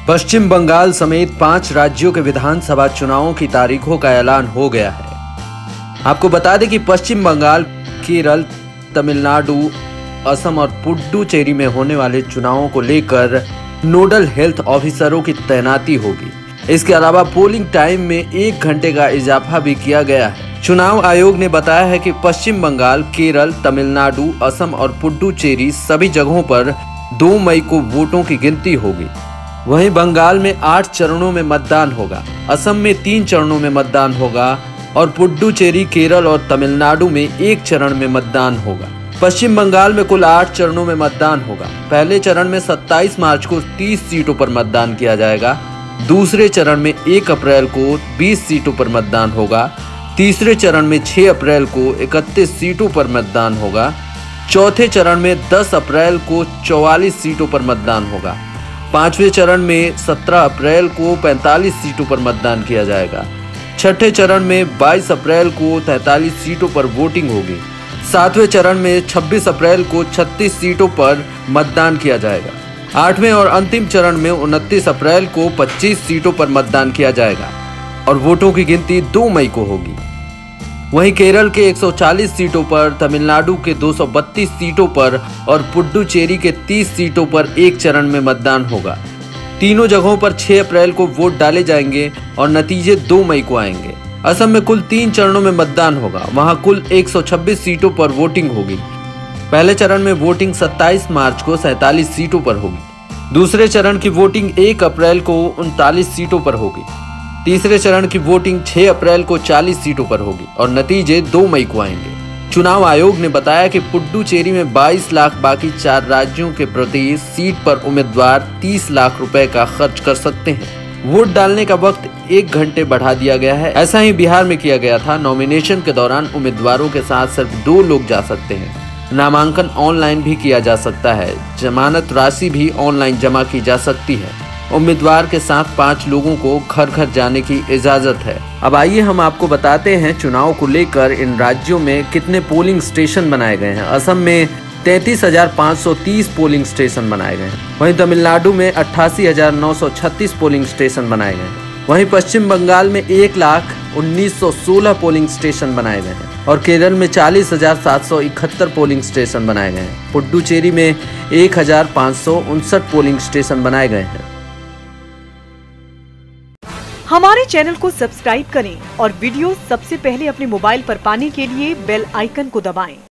पश्चिम बंगाल समेत 5 राज्यों के विधानसभा चुनावों की तारीखों का ऐलान हो गया है। आपको बता दें कि पश्चिम बंगाल, केरल, तमिलनाडु, असम और पुडुचेरी में होने वाले चुनावों को लेकर नोडल हेल्थ ऑफिसरों की तैनाती होगी। इसके अलावा पोलिंग टाइम में 1 घंटे का इजाफा भी किया गया है। चुनाव आयोग ने बताया है कि पश्चिम बंगाल, केरल, तमिलनाडु, असम और पुडुचेरी सभी जगहों पर 2 मई को वोटों की गिनती होगी। वहीं बंगाल में 8 चरणों में मतदान होगा, असम में 3 चरणों में मतदान होगा और पुडुचेरी, केरल और तमिलनाडु में 1 चरण में मतदान होगा। पश्चिम बंगाल में कुल 8 चरणों में मतदान होगा। पहले चरण में 27 मार्च को 30 सीटों पर मतदान किया जाएगा। दूसरे चरण में 1 अप्रैल को 20 सीटों पर मतदान होगा। तीसरे चरण में 6 अप्रैल को 31 सीटों पर मतदान होगा। चौथे चरण में 10 अप्रैल को 44 सीटों पर मतदान होगा। 5वें चरण में 17 अप्रैल को 45 सीटों पर मतदान किया जाएगा। छठे चरण में 22 अप्रैल को 43 सीटों पर वोटिंग होगी। 7वें चरण में 26 अप्रैल को 36 सीटों पर मतदान किया जाएगा। 8वें और अंतिम चरण में 29 अप्रैल को 25 सीटों पर मतदान किया जाएगा और वोटों की गिनती 2 मई को होगी। वहीं केरल के 140 सीटों पर, तमिलनाडु के 232 सीटों पर और पुडुचेरी के 30 सीटों पर 1 चरण में मतदान होगा। तीनों जगहों पर 6 अप्रैल को वोट डाले जाएंगे और नतीजे 2 मई को आएंगे। असम में कुल 3 चरणों में मतदान होगा। वहां कुल 126 सीटों पर वोटिंग होगी। पहले चरण में वोटिंग 27 मार्च को 47 सीटों पर होगी। दूसरे चरण की वोटिंग 1 अप्रैल को 39 सीटों पर होगी। तीसरे चरण की वोटिंग 6 अप्रैल को 40 सीटों पर होगी और नतीजे 2 मई को आएंगे। चुनाव आयोग ने बताया कि पुडुचेरी में 22 लाख, बाकी 4 राज्यों के प्रति सीट पर उम्मीदवार 30 लाख रुपए का खर्च कर सकते हैं। वोट डालने का वक्त 1 घंटे बढ़ा दिया गया है। ऐसा ही बिहार में किया गया था। नॉमिनेशन के दौरान उम्मीदवारों के साथ सिर्फ 2 लोग जा सकते हैं। नामांकन ऑनलाइन भी किया जा सकता है। जमानत राशि भी ऑनलाइन जमा की जा सकती है। उम्मीदवार के साथ 5 लोगों को घर घर जाने की इजाजत है। अब आइए हम आपको बताते हैं चुनाव को लेकर इन राज्यों में कितने पोलिंग स्टेशन बनाए गए हैं। असम में 33,530 पोलिंग स्टेशन बनाए गए हैं। वहीं तमिलनाडु में 88,936 पोलिंग स्टेशन बनाए गए हैं। वहीं पश्चिम बंगाल में 1,19,16 पोलिंग स्टेशन बनाए गए हैं और केरल में 40,771 पोलिंग स्टेशन बनाए गए हैं। पुडुचेरी में 1,559 पोलिंग स्टेशन बनाए गए हैं। हमारे चैनल को सब्सक्राइब करें और वीडियो सबसे पहले अपने मोबाइल पर पाने के लिए बेल आइकन को दबाएं।